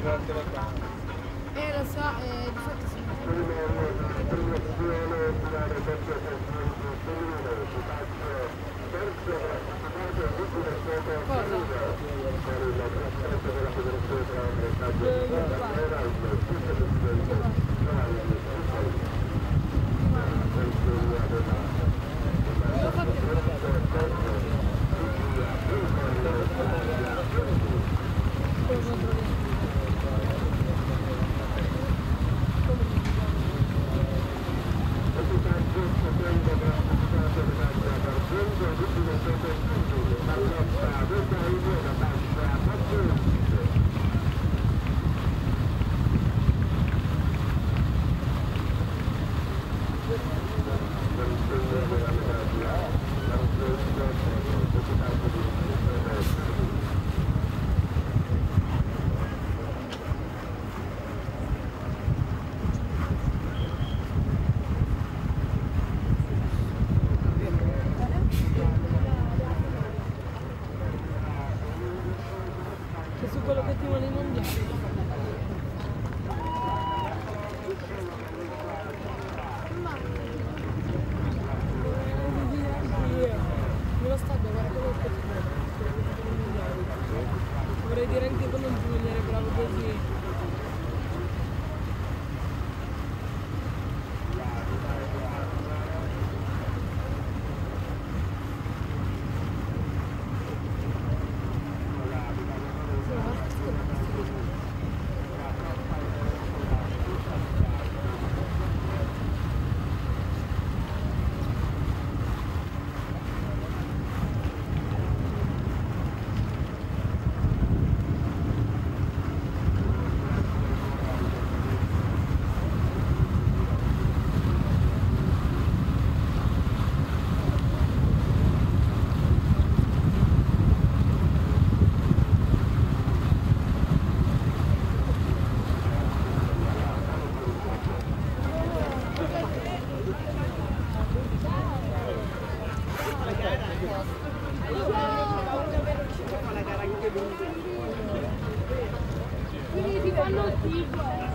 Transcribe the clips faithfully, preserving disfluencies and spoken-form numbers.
Eh, lo so, eh, di fatto sì. L'ho su quello che ti vuole inondare. Me lo sta guardando quello che ti vuole. Vorrei dire anche quello non ti venire bravo così. Quindi ti fanno il tipo.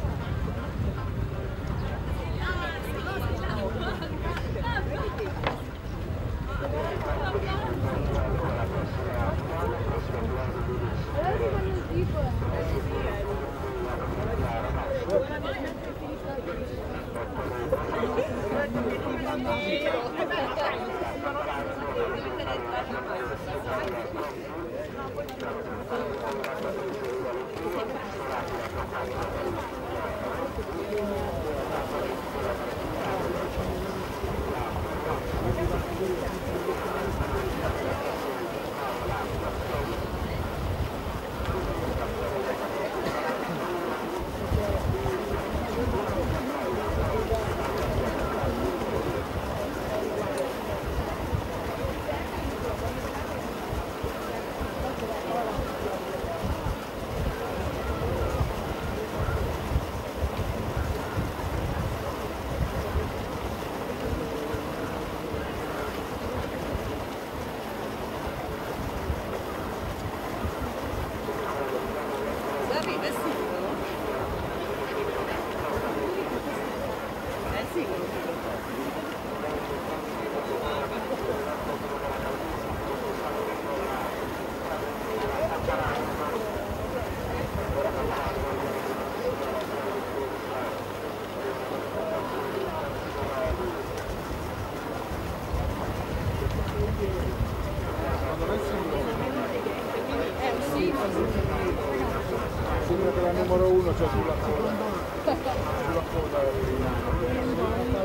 Sembra che la numero uno c'è sulla coda. Sulla coda.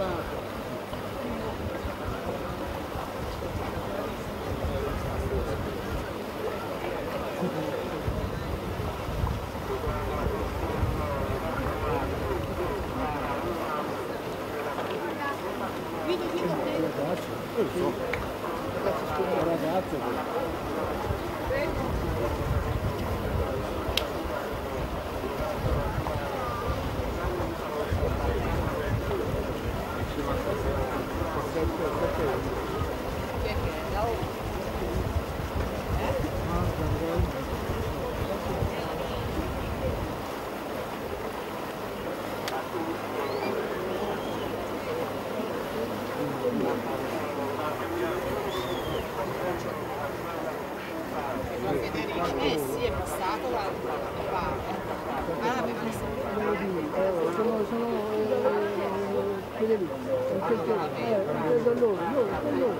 Eh sì, è passato dall'altra parte. Ma non aveva messo sono, sono eh, quelli lì, eh, da loro, loro, da loro.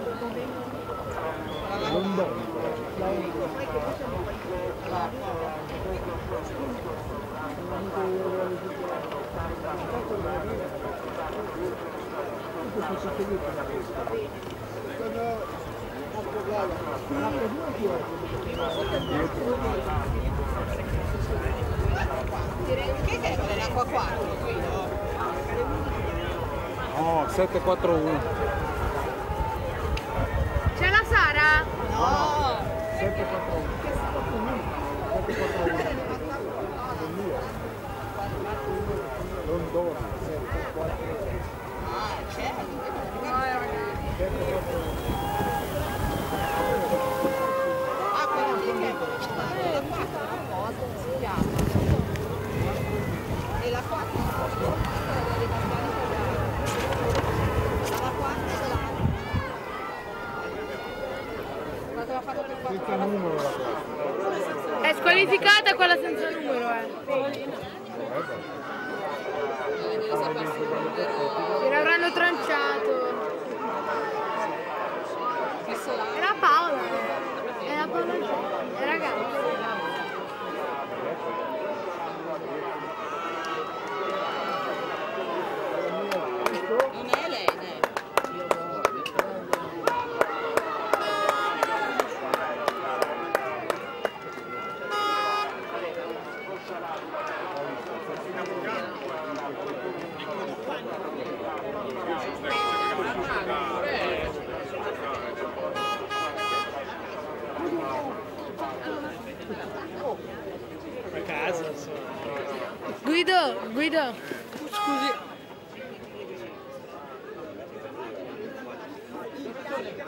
London, la che è quella l'acqua quattro qui, no? No, sette quattro uno. C'è la Sara? No! sette quattro uno. sette quattro uno. London, sette quattro uno. Ah, c'è? sette quattro uno. Ah, quella lì che è la quattro, si chiama. E la quattro? La quattro quando l'ha fatto per quattro? Senza numero la classe. È squalificata quella senza numero, eh. Che l'avranno tranciato. Era Paola. Era Paola. Era ragazza. Non è lei, lei. Guido, Guido. Scusi.